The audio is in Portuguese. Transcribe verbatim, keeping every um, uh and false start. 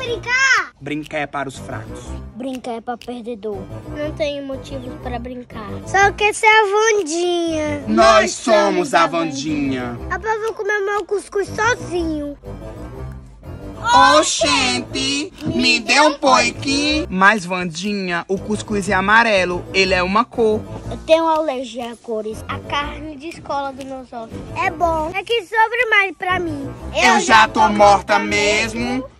brincar? Brincar é para os fracos. Brincar é para perdedor. Não tenho motivos para brincar. Só quer ser a Wandinha. Nós somos a Wandinha. Papai, vou comer meu cuscuz sozinho. Oxente, me dê um pouquinho. Mas, Wandinha, o cuscuz é amarelo. Ele é uma cor. Eu tenho alergia a cores. A carne de escola dos meus ossos. É bom. É que sobre mais pra mim. Eu, Eu já tô morta mesmo.